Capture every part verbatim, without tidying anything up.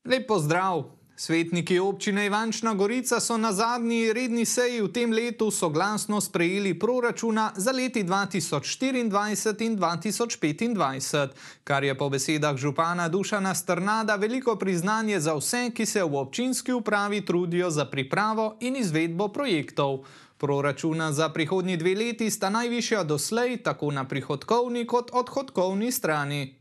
Lep pozdrav! Svetniki občine Ivančna Gorica so na zadnji redni seji v tem letu soglasno sprejeli proračuna za leti dva tisoč štiriindvajset in dva tisoč petindvajset, kar je po besedah župana Dušana Strnada veliko priznanje za vse, ki se v občinski upravi trudijo za pripravo in izvedbo projektov. Proračuna za prihodnji dve leti sta najvišja doslej tako na prihodkovni kot odhodkovni strani.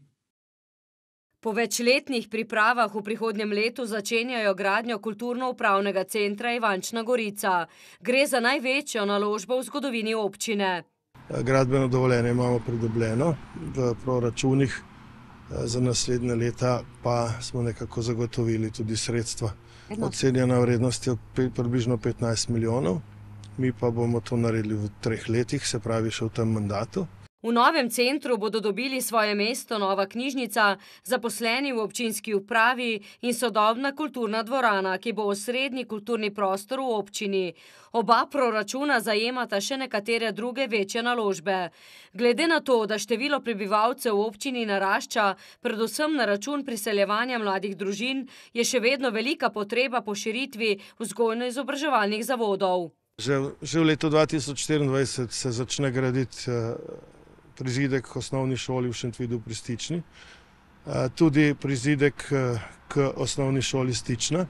Po večletnih pripravah v prihodnjem letu začenjajo gradnjo kulturno-upravnega centra Ivančna Gorica. Gre za največjo naložbo v zgodovini občine. Gradbeno dovoljenje imamo pridobljeno, v proračunih za naslednje leta pa smo nekako zagotovili tudi sredstva. Ocenjena vrednost je približno petnajst milijonov, mi pa bomo to naredili v treh letih, se pravi še v tem mandatu. V novem centru bodo dobili svoje mesto nova knjižnica, zaposleni v občinski upravi in sodobna kulturna dvorana, ki bo osrednji kulturni prostor v občini. Oba proračuna zajemata še nekatere druge večje naložbe. Glede na to, da število prebivalcev v občini narašča, predvsem na račun priseljevanja mladih družin, je še vedno velika potreba po širitvi vzgojno-izobraževalnih zavodov. Že, že v letu dva tisoč štiriindvajset se začne graditi prizidek k osnovni šoli v Šentvidu pri Stični, tudi prizidek k osnovni šoli Stična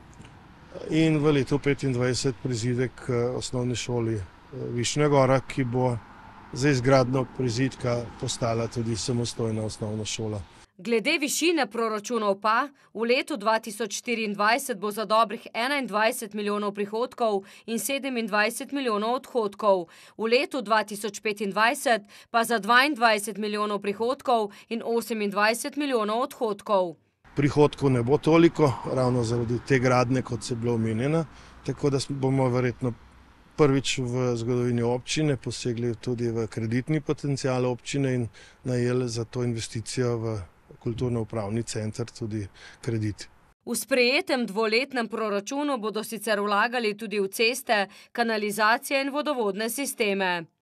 in v letu petindvajset prizidek k osnovni šoli Višnja Gora, ki bo za izgradnjo prizidka postala tudi samostojna osnovna šola. Glede višine proračunov pa, v letu dva tisoč štiriindvajset bo za dobrih enaindvajset milijonov prihodkov in sedemindvajset milijonov odhodkov, v letu dva tisoč petindvajset pa za dvaindvajset milijonov prihodkov in osemindvajset milijonov odhodkov. Prihodkov ne bo toliko, ravno zaradi te gradnje, kot se je bilo omenjena, tako da bomo verjetno prvič v zgodovini občine posegli tudi v kreditni potencial občine in najeli za to investicijo v kulturno-upravni center tudi kredit. V sprejetem dvoletnem proračunu bodo sicer vlagali tudi v ceste, kanalizacije in vodovodne sisteme.